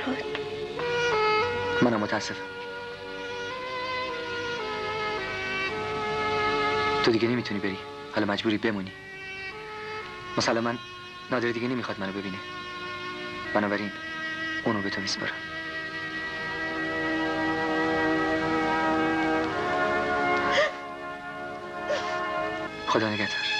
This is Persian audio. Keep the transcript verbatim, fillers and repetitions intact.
فرهاد. منم متاسفم. تو دیگه نمیتونی بری. حالا مجبوری بمونی. مسلماً نادر دیگه نمیخواد منو ببینه. بنابراین اونو به تو میسپارم. خدا نگهدار.